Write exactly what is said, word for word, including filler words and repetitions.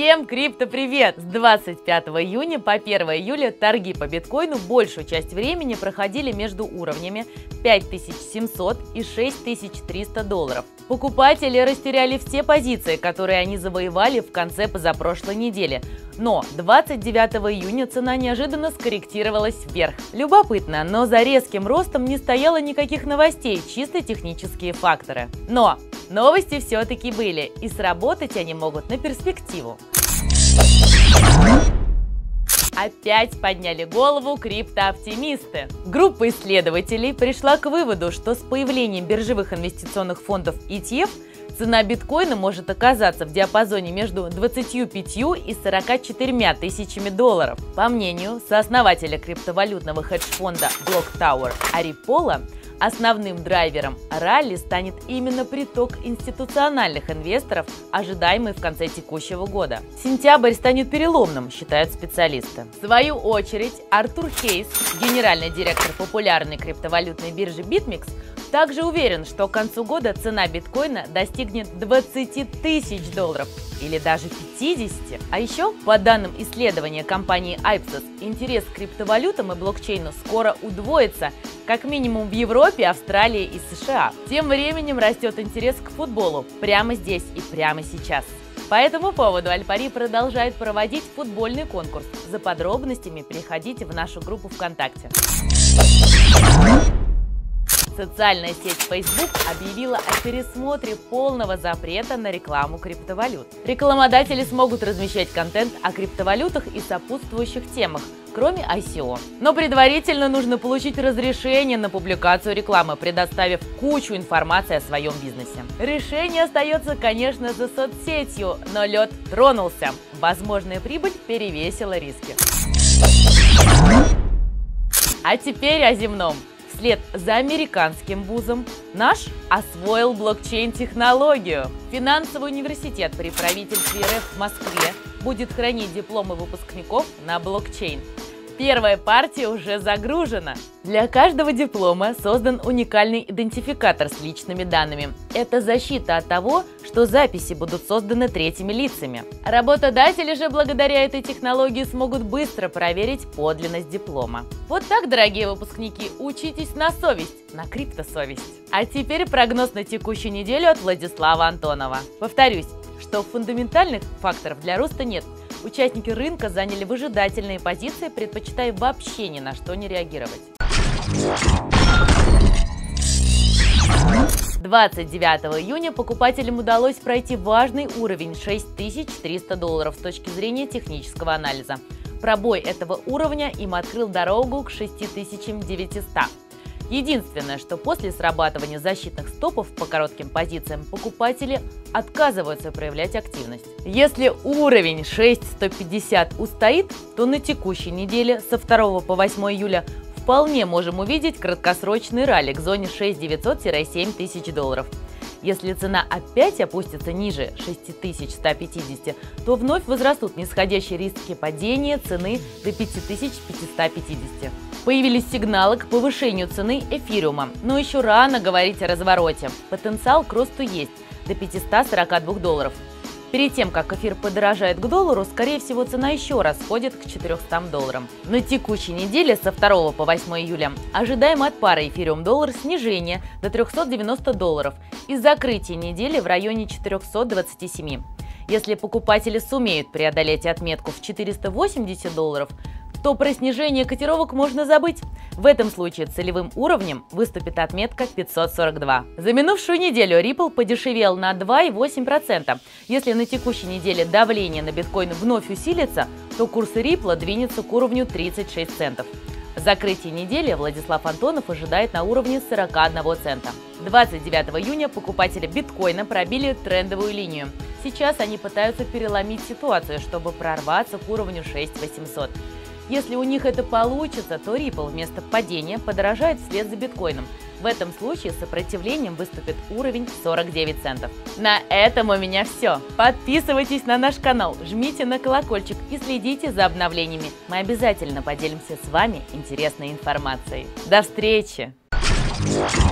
Всем крипто-привет! С двадцать пятого июня по первое июля торги по биткоину большую часть времени проходили между уровнями пять тысяч семьсот и шесть тысяч триста долларов. Покупатели растеряли все позиции, которые они завоевали в конце позапрошлой недели. Но двадцать девятого июня цена неожиданно скорректировалась вверх. Любопытно, но за резким ростом не стояло никаких новостей, чисто технические факторы. Но новости все-таки были, и сработать они могут на перспективу. Опять подняли голову криптооптимисты. Группа исследователей пришла к выводу, что с появлением биржевых инвестиционных фондов и ти эф цена биткоина может оказаться в диапазоне между двадцатью пятью и сорока четырьмя тысячами долларов. По мнению сооснователя криптовалютного хедж-фонда Block Tower Ари Пола, основным драйвером ралли станет именно приток институциональных инвесторов, ожидаемый в конце текущего года. Сентябрь станет переломным, считают специалисты. В свою очередь, Артур Хейс, генеральный директор популярной криптовалютной биржи BitMEX, также уверен, что к концу года цена биткоина достигнет двадцати тысяч долларов или даже пятидесяти. А еще, по данным исследования компании Ipsos, интерес к криптовалютам и блокчейну скоро удвоится, как минимум в Европе, Австралии и США. Тем временем растет интерес к футболу прямо здесь и прямо сейчас. По этому поводу Альпари продолжает проводить футбольный конкурс. За подробностями переходите в нашу группу ВКонтакте. Социальная сеть Facebook объявила о пересмотре полного запрета на рекламу криптовалют. Рекламодатели смогут размещать контент о криптовалютах и сопутствующих темах, кроме ай си о. Но предварительно нужно получить разрешение на публикацию рекламы, предоставив кучу информации о своем бизнесе. Решение остается, конечно, за соцсетью, но лед тронулся. Возможная прибыль перевесила риски. А теперь о земном. Вслед за американским вузом наш освоил блокчейн-технологию. Финансовый университет при правительстве эр эф в Москве будет хранить дипломы выпускников на блокчейн. Первая партия уже загружена. Для каждого диплома создан уникальный идентификатор с личными данными. Это защита от того, что записи будут созданы третьими лицами. Работодатели же благодаря этой технологии смогут быстро проверить подлинность диплома. Вот так, дорогие выпускники, учитесь на совесть, на криптосовесть. А теперь прогноз на текущую неделю от Владислава Антонова. Повторюсь, что фундаментальных факторов для роста нет. Участники рынка заняли выжидательные позиции, предпочитая вообще ни на что не реагировать. двадцать девятого июня покупателям удалось пройти важный уровень шесть тысяч триста долларов с точки зрения технического анализа. Пробой этого уровня им открыл дорогу к шести тысячам девятистам. Единственное, что после срабатывания защитных стопов по коротким позициям покупатели отказываются проявлять активность. Если уровень шесть тысяч сто пятьдесят устоит, то на текущей неделе со второго по восьмое июля вполне можем увидеть краткосрочный ралли к зоне шесть тысяч девятьсот — семь тысяч долларов. Если цена опять опустится ниже шести тысяч ста пятидесяти, то вновь возрастут нисходящие риски падения цены до пяти тысяч пятисот пятидесяти. Появились сигналы к повышению цены эфириума, но еще рано говорить о развороте. Потенциал к росту есть до пятисот сорока двух долларов. Перед тем, как эфир подорожает к доллару, скорее всего, цена еще раз сходит к четырёмстам долларам. На текущей неделе со второго по восьмое июля ожидаем от пары эфириум-доллар снижение до трёхсот девяноста долларов и закрытие недели в районе четырёхсот двадцати семи. Если покупатели сумеют преодолеть отметку в четыреста восемьдесят долларов, то про снижение котировок можно забыть. В этом случае целевым уровнем выступит отметка пятьсот сорок два. За минувшую неделю Ripple подешевел на два и восемь десятых процента. Если на текущей неделе давление на биткоин вновь усилится, то курс Ripple двинется к уровню тридцать шесть центов. Закрытие недели Владислав Антонов ожидает на уровне сорока одного цента. двадцать девятого июня покупатели биткоина пробили трендовую линию. Сейчас они пытаются переломить ситуацию, чтобы прорваться к уровню шесть тысяч восемьсот. Если у них это получится, то Ripple вместо падения подорожает вслед за биткоином. В этом случае сопротивлением выступит уровень сорок девять центов. На этом у меня все. Подписывайтесь на наш канал, жмите на колокольчик и следите за обновлениями. Мы обязательно поделимся с вами интересной информацией. До встречи!